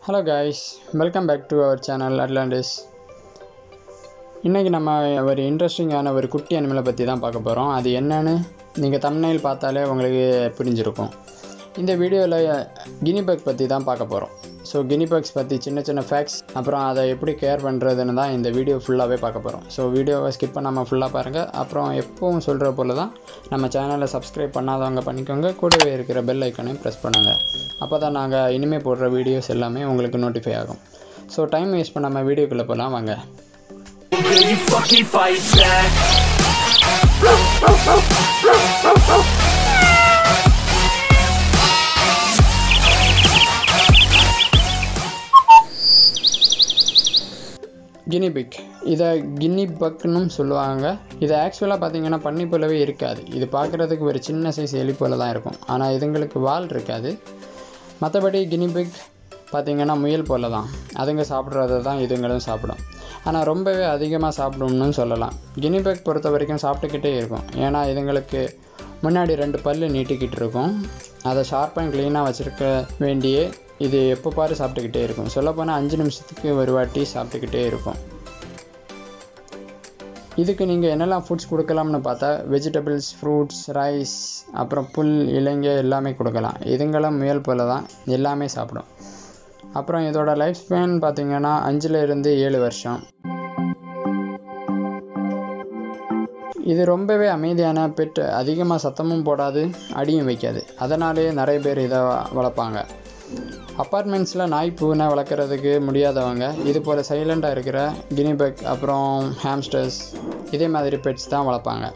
Hello guys, welcome back to our channel Atlantis. இன்னைக்கு நம்ம ஒரு இன்ட்ரஸ்டிங்கான ஒரு குட்டி அனிமலை பற்றி தான் பார்க்க போகிறோம். அது என்னன்னு நீங்கள் thumbnail பார்த்தாலே உங்களுக்கு புரிஞ்சிருக்கும். இந்த வீடியோவில் கினி பக் பற்றி தான் பார்க்க போகிறோம். ஸோ கினி பக்ஸ் பற்றி சின்ன சின்ன ஃபேக்ட்ஸ் அப்புறம் அதை எப்படி கேர் பண்ணுறதுன்னு தான் இந்த வீடியோ ஃபுல்லாகவே பார்க்க போகிறோம். ஸோ வீடியோவை ஸ்கிப் பண்ணாமல் ஃபுல்லாக பாருங்கள். அப்புறம் எப்பவும் சொல்கிற போல தான் நம்ம சேனலை சப்ஸ்கிரைப் பண்ணாதவங்க பண்ணிக்கோங்க. கூடவே இருக்கிற பெல் ஐக்கனையும் ப்ரெஸ் பண்ணுங்கள். அப்போ தான் நாங்கள் இனிமேல் போடுற வீடியோஸ் எல்லாமே உங்களுக்கு நோட்டிஃபை ஆகும். ஸோ டைம் வேஸ்ட் பண்ணாமல் வீடியோக்குள்ளே போகலாம் வாங்க. கினி பிக், இதை கின்னி பக்னு சொல்லுவாங்க. இது ஆக்சுவலாக பார்த்தீங்கன்னா பன்னி போலவே இருக்காது. இது பார்க்குறதுக்கு ஒரு சின்ன சைஸ் எலி போல தான் இருக்கும். ஆனால் இதுங்களுக்கு வால் இருக்காது. மற்றபடி கினி பிக் பார்த்திங்கன்னா முயல் போல தான். அதுங்க சாப்பிட்றத தான் இதுங்களும் சாப்பிடும். ஆனால் ரொம்பவே அதிகமாக சாப்பிடும்னு சொல்லலாம். கினி பிக் பொறுத்த வரைக்கும் சாப்பிட்டுக்கிட்டே இருக்கும். ஏன்னா இதுங்களுக்கு முன்னாடி 2 பல்லு நீட்டிக்கிட்டு இருக்கும். அதை ஷார்ப்பாக க்ளீனாக வச்சுருக்க வேண்டியே இது எப்போ பாரு சாப்பிட்டுக்கிட்டே இருக்கும். சொல்லப்போனால் 5 நிமிஷத்துக்கு ஒரு வாட்டி சாப்பிட்டுக்கிட்டே இருக்கும். இதுக்கு நீங்கள் என்னெல்லாம் ஃபுட்ஸ் கொடுக்கலாம்னு பார்த்தா வெஜிடபிள்ஸ், ஃப்ரூட்ஸ், ரைஸ், அப்புறம் புல், இலைங்க எல்லாமே கொடுக்கலாம். இதுங்களும் முயல் போல தான் எல்லாமே சாப்பிடும். அப்புறம் இதோட லைஃப் ஸ்பேன் பார்த்திங்கன்னா 5லேருந்து 7 வருஷம். இது ரொம்பவே அமைதியான பெட். அதிகமாக சத்தமும் போடாது, அடியும் வைக்காது. அதனாலே நிறைய பேர் இதை வளர்ப்பாங்க. அப்பார்ட்மெண்ட்ஸில் நாய் பூனை வளர்க்குறதுக்கு முடியாதவங்க இது போல் சைலண்டாக இருக்கிற கினி பக் அப்புறம் ஹாம்ஸ்டர்ஸ் இதே மாதிரி பெட்ஸ் தான் வளர்ப்பாங்க.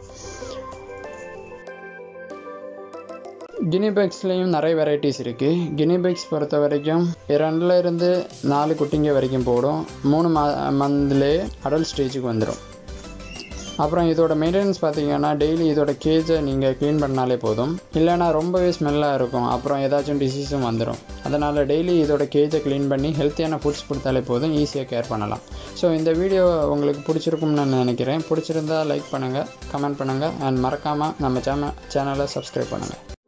கினி பக்ஸ்லேயும் நிறைய வெரைட்டிஸ் இருக்குது. கினி பக்ஸ் பொறுத்த வரைக்கும் 2லேருந்து 4 குட்டிங்க வரைக்கும் போடும். 3 மந்த்லேயே அடல்ட் ஸ்டேஜுக்கு வந்துடும். அப்புறம் இதோட மெயின்டெனன்ஸ் பார்த்திங்கன்னா டெய்லி இதோட கேஜை நீங்கள் க்ளீன் பண்ணாலே போதும். இல்லைனா ரொம்பவே ஸ்மெல்லாக இருக்கும். அப்புறம் ஏதாச்சும் டிசீஸும் வந்துடும். அதனால் டெய்லி இதோட கேஜை க்ளீன் பண்ணி ஹெல்த்தியான ஃபுட்ஸ் கொடுத்தாலே போதும், ஈஸியாக கேர் பண்ணலாம். ஸோ இந்த வீடியோ உங்களுக்கு பிடிச்சிருக்கும்னு நான் நினைக்கிறேன். பிடிச்சிருந்தால் லைக் பண்ணுங்கள், கமெண்ட் பண்ணுங்கள் அண்ட் மறக்காமல் நம்ம சேனலை சப்ஸ்கிரைப் பண்ணுங்கள்.